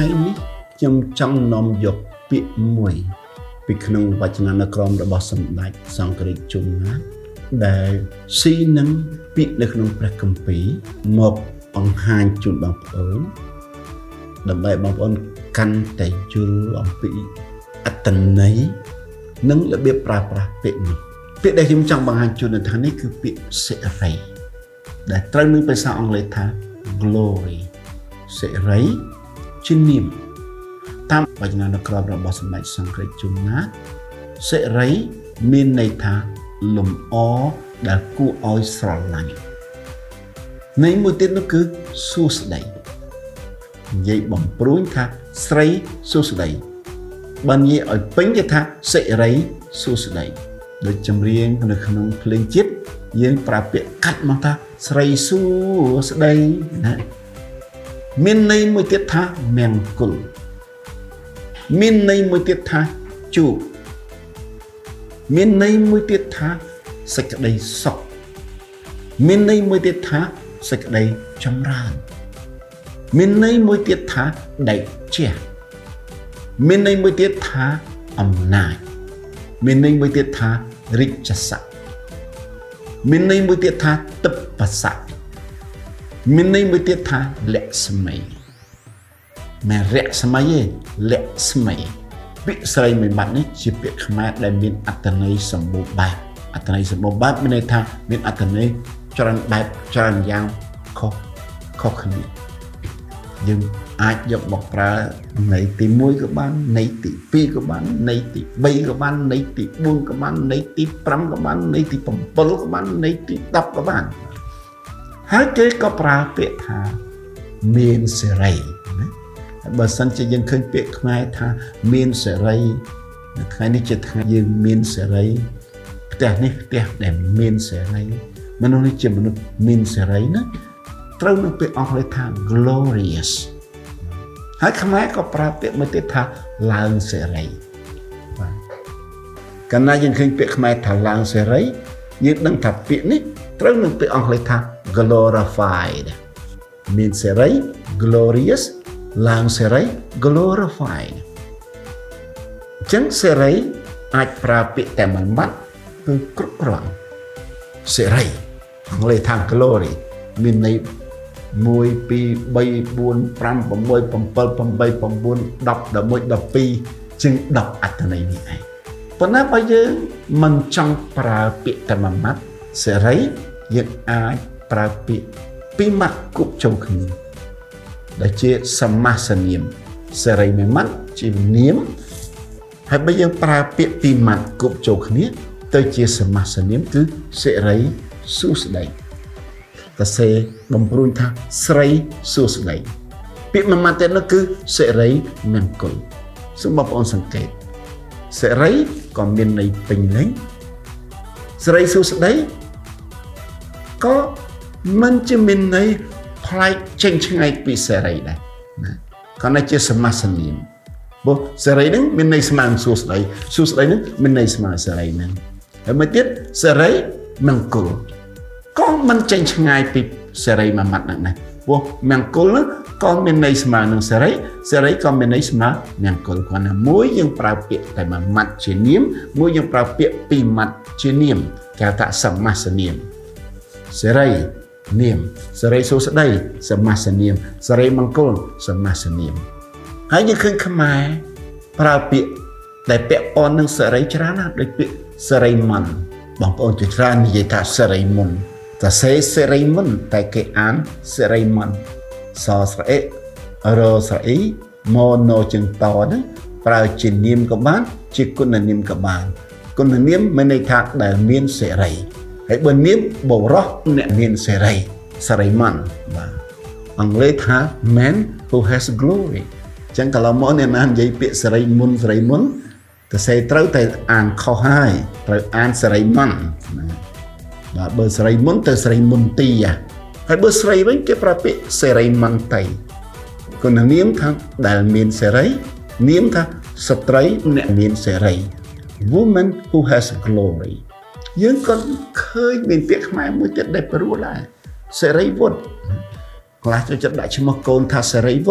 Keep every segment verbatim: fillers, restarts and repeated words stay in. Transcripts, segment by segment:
ថ្ងៃនេះខ្ញុំចង់នាំយកពាក្យមួយពីក្នុងវចនានុក្រមរបស់សម្ដេចសង្ឃរាជជុំណាដែលស៊ីនឹងពាក្យនៅក្នុងព្រះគម្ពីរមកបង្ហាញជូនបងប្អូនដើម្បីបងប្អូនកាន់តែយល់អំពីអត្ថន័យនិងរបៀបប្រើប្រាស់ពាក្យនេះពាក្យដែលខ្ញុំចង់បង្ហាញជូននៅថ្ងៃនេះគឺពាក្យសេរីដែលត្រូវនឹងភាសាអង់គ្លេសថា glory សេរីជានាមតាមវចនានុក្រមរបស់សម្ដេចសង្ឃរាជជុំណាសេរីមានន័យថាលំអដែលគួរឲ្យស្រឡាញ់ន័យមួយទៀតនោះគឺសួស្តីនិយាយបំព្រួញថាស្រីសួស្តីបើនិយាយឲ្យពេញគេថាសេរីសួស្តីដូចចម្រៀងនៅក្នុងភ្លេងជាតិយើងប្រើពាក្យកាត់មកថាស្រីសួស្តីណាមានន័យមួយទៀតថាមង្គលមានន័យមួយទៀតថាជួបមានន័យមួយទៀតថាសេចក្តីសុខមានន័យមួយទៀតថាសេចក្តីចម្រើនមានន័យមួយទៀតថាដេកជះមានន័យមួយទៀតថាអំណាចមានន័យមួយទៀតថារិទ្ធស័ក្តិមានន័យមួយទៀតថាទិព្វស័ក្តិមានន័យមួយទៀតថាលក្ស្មីមិនរក្ស្មីទេលក្ស្មីពាក្យស្រីមួយបាត់នេះជាពាក្យខ្មែរដែលមានអត្ថន័យសម្បូរបែបអត្ថន័យសម្បូរបែបមានន័យថាមានអត្ថន័យច្រើនបែបច្រើនយ៉ាងខុសខុសគ្នាយើងអាចយកមកប្រើន័យទីមួយក៏បានន័យទីពីរក៏បានន័យទីបីក៏បានន័យទីបួនក៏បានន័យទីប្រាំក៏បានន័យទីប្រាំក៏បានន័យទីដប់ក៏បានហើយគេក៏ប្រើពាក្យថាមានសេរីណាបើសិនជាយើងឃើញពាក្យខ្មែរថាមានសេរីថ្ងៃនេះជាថ្ងៃយើងមានសេរីផ្ទះនេះផ្ទះដែលមានសេរីមនុស្សនេះជាមនុស្សមានសេរីណាត្រូវនឹងពាក្យអង់គ្លេសថា glorious ហើយខ្មែរក៏ប្រើពាក្យមួយទៀតថាឡើងសេរីបាទកាលណាយើងឃើញពាក្យខ្មែរថាឡើងសេរីយើងដឹងថាពាក្យនេះត្រូវនឹងពាក្យអង់គ្លេសថា glorified មានសេរី glorious ឡើងសេរី glorified អញ្ចឹងសេរីអាចប្រើពាក្យតែមួយម៉ាត់គឺគ្រប់គ្រាន់សេរីអង់គ្លេសថា glory មានន័យមួយពីរបីបួនប្រាំប្រាំមួយប្រាំប្រាំប្រាំបីប្រាំបួនដប់ដល់មួយដល់ពីរជាងដប់អត្ថន័យនេះឯងប៉ុន្តែបើយើងមិនចង់ប្រើពាក្យតែមួយម៉ាត់សេរីយើងអាចប្រើពាក្យពីរម៉ាត់គប់ចូលគ្នាដែលជាសមាសនាមសេរីមួយម៉ាត់ជានាមហើយបើយើងប្រើពាក្យពីរម៉ាត់គប់ចូលគ្នាទៅជាសមាសនាមគឺសេរីសួស្តីកសេបំព្រួញថាស្រីសួស្តីពាក្យមួយម៉ាត់ទៀតនោះគឺសេរីមង្គលសូមបងប្អូនសង្កេតសេរីក៏មានន័យពេញលេញស្រីសួស្តីក៏មិនជាមានន័យផ្លែកចេញឆ្ងាយពីសេរីដែរណាគាត់នៅជាសមាសនាមព្រោះសេរីនឹងមានន័យស្មើនឹងសួស្តីសួស្តីនឹងមានន័យស្មើសេរីនឹងហើយមួយទៀតសេរីមង្គលក៏មិនចេញឆ្ងាយពីសេរីមួយម៉ាត់ហ្នឹងដែរព្រោះមង្គលហ្នឹងក៏មានន័យស្មើនឹងសេរីសេរីក៏មានន័យស្មើមង្គលគាត់ណាមួយយើងប្រើពាក្យតែមួយម៉ាត់ជានាមមួយយើងប្រើពាក្យពីរម៉ាត់ជានាមគេហៅថាសមាសនាមសេរីនាមសេរីសួស្តីសមាសនាមសេរីមង្គលសមាសនាមហើយយើងឃើញខ្មែរប្រើពាក្យដែលពាក់ព័ន្ធនឹងសេរីច្រើនណាស់ដូចពាក្យសេរីមន្តបងប្អូនជាច្រើននិយាយថាសេរីមន្តតែសេសេរីមន្តតែគេអានសេរីមន្តសស្រអិរស្រអ៊ីម៉ូណូជើងតហ្នឹងប្រើជានាមក៏បានជាគុណនាមក៏បានគុណនាមមានន័យថាដែលមានសេរីហើយបើនាមបរោះអ្នកមានសេរីសេរីមន្តបាទអង់គ្លេសថា man who has glory ចឹងកន្លងមកអ្នកណានិយាយពាក្យសេរីមុនសេរីមុនតែសេត្រូវតែអានខុសហើយត្រូវអានសេរីមន្តបាទបើសេរីមុនទៅសេរីមុនទីហើយបើស្រីវិញគេប្រើពាក្យសេរីមន្តីគុណនាមថាដែលមានសេរីនាមថាស្ត្រីអ្នកមានសេរី woman who has glory យើងក៏ឃើញមានពាក្យខ្មែរមួយទៀតដែលព្រោះដែរសេរីវុឌ្ឍខ្លះចូលចិត្តដាក់ឈ្មោះកូនថាសេរីវុឌ្ឍ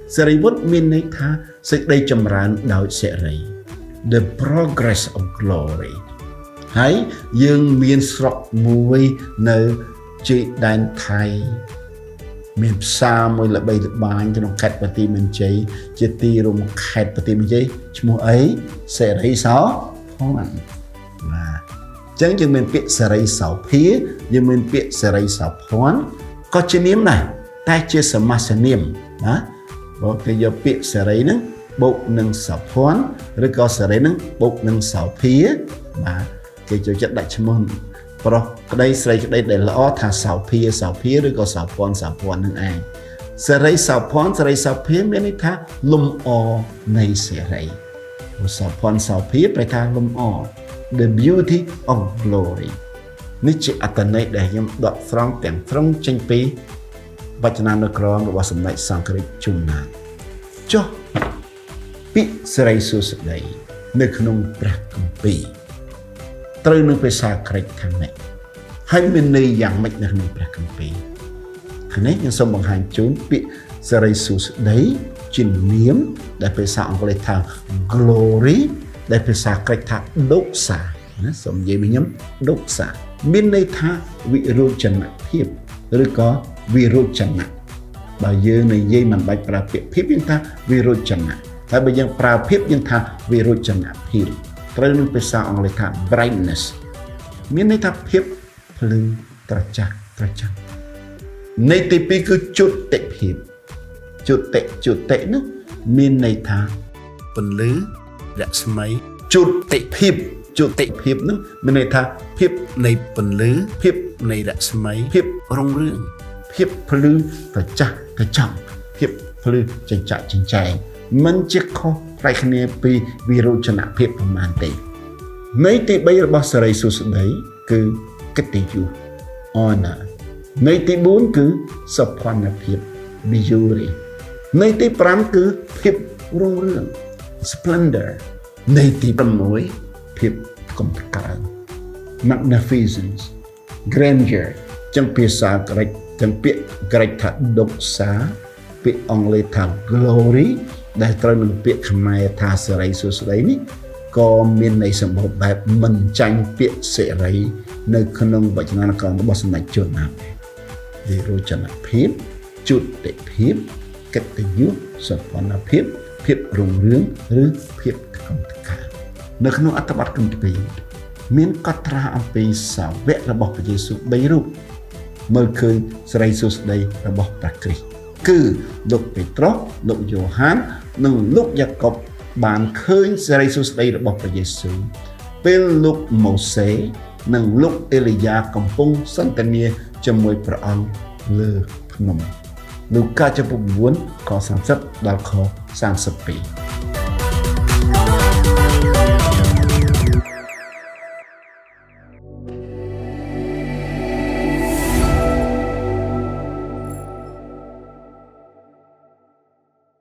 សេរីវុធមានន័យថាសេចក្តីចម្រើនដោយសេរី the progress of glory ហើយយើងមានស្រុកមួយនៅជាដែនថៃមានផ្សារមួយល្បីល្បាញក្នុងខេត្តបន្ទាយមានជ័យជាទីរួមខេត្តបន្ទាយមានជ័យឈ្មោះអីសេរីសោភ័ណ្ឌបាទអញ្ចឹងយើងមានពាក្យសេរីសោភាយើងមានពាក្យសេរីសោភ័ណ្ឌក៏ជានាមដែរតែជាសមាសនាមណាបើគេយកពាក្យសេរីហ្នឹងបូកនឹងសោភ័ណ្ឌឬក៏សេរីហ្នឹងបូកនឹងសោភាបាទគេចូលចិត្តដាក់ឈ្មោះប្រុសក្តីស្រីក្តីដែលល្អថាសោភាសោភាឬក៏សោភ័ណ្ឌសោភ័ណ្ឌនឹងឯងសេរីសោភ័ណ្ឌសេរីសោភាមានន័យថាលំអនៃសេរីសោភ័ណ្ឌសោភាប្រែថាលំអ the beauty of glory នេះជាអត្ថន័យដែលខ្ញុំដកស្រង់ទាំងត្រង់ចេញពីវចនានុក្រមរបស់សម្ដេចសង្ឃរាជជុំណាតចុះពាក្យសេរីសួស្តីនៅក្នុងព្រះគម្ពីរត្រូវនឹងភាសាក្រិកខាងនេះហើយមានន័យយ៉ាងម៉េចនៅក្នុងព្រះគម្ពីរខាងនេះខ្ញុំសូមបង្ហាញជូនពាក្យសេរីសួស្តីជានាមដែលភាសាអង់គ្លេសថា glory ដែលភាសាក្រិកថា doxa ណាសូមនិយាយvớiខ្ញុំ doxa មានន័យថាវិរោចនភាពឬក៏វិរោចនៈបើយើងនិយាយមិនបាច់ប្រើពាក្យភាពយើងថាវិរោចនៈតែបើយើងប្រើភាពយើងថាវិរោចនភាពត្រូវនឹងភាសាអង់គ្លេសថា brightness មានន័យថាភាពភ្លឺត្រចះត្រចះន័យទីពីរគឺជតិភាពជតិជតិនោះមានន័យថាពន្លឺរស្មីជតិភាពជតិភាពនោះមានន័យថាភាពនៃពន្លឺភាពនៃរស្មីភាពរុងរឿងភាពភ្លឺត្រចះត្រចង់ភាពភ្លឺចិញ្ចាក់ចិញ្ចែងមិនជាខុសផ្នែកគ្នាពីវិរោចនភាពប្រមាណទេន័យទីបីរបស់សេរីសួស្តីគឺកិត្តិយស honor ន័យទីបួនគឺសោភ័ណភាព beauty ន័យទីប្រាំគឺភាពរុងរឿង splendor ន័យទីប្រាំមួយភាពកំកើង magnificence grandeur ចឹងភាសាក្រិកទាំងពាក្យក្រិកថា doxa ពាក្យអង់គ្លេសថា glory ដែលត្រូវនឹងពាក្យខ្មែរថាសេរីសួស្តីនេះក៏មានន័យសម្បូរបែបមិនចាញ់ពាក្យសេរីនៅក្នុងវចនានុក្រមរបស់សម្ដេចជន់ណាតវិរោចនភាពជតិភាពកិត្តិយសសោភ័ណភាពភាពរុងរឿងឬភាពកំកើងនៅក្នុងអត្ថបទគម្ពីរមានកត់ត្រាអំពីសាវករបស់ព្រះយេស៊ូវបីរូបមើលឃើញសេរីសួស្តីរបស់ព្រះគ្រីស្ទគឺលោកពេត្រុសលោកយ៉ូហាននិងលោកយ៉ាកុបបានឃើញសេរីសួស្តីរបស់ព្រះយេស៊ូវពេលលោកម៉ូសេនិងលោកអេលីយ៉ាកំពុងសន្ទនាជាមួយព្រះអង្គលើភ្នំលូកាចំពុក៩ខសាមសិបដល់ខសាមសិបពីរ